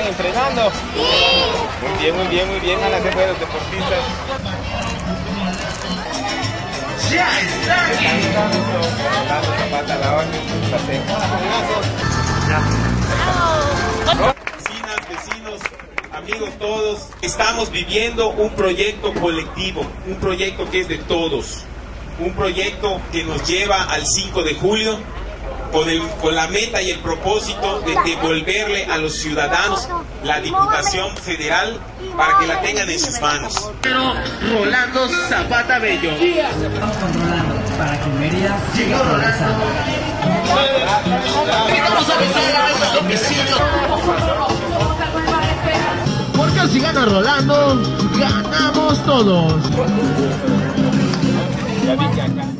¿Están entrenando? Sí. Muy bien, van a ser buenos deportistas. ¡Ya está! Rolando Zapata, la orden, Vecinos, amigos todos, estamos viviendo un proyecto colectivo, un proyecto que es de todos, un proyecto que nos lleva al 5 de julio con la meta y el propósito de devolverle a los ciudadanos la Diputación Federal para que la tengan en sus manos. Pero Rolando Zapata Bello. Estamos con Rolando para que Mérida siga progresando. Porque si gana Rolando, ganamos todos. Ya vi que acá.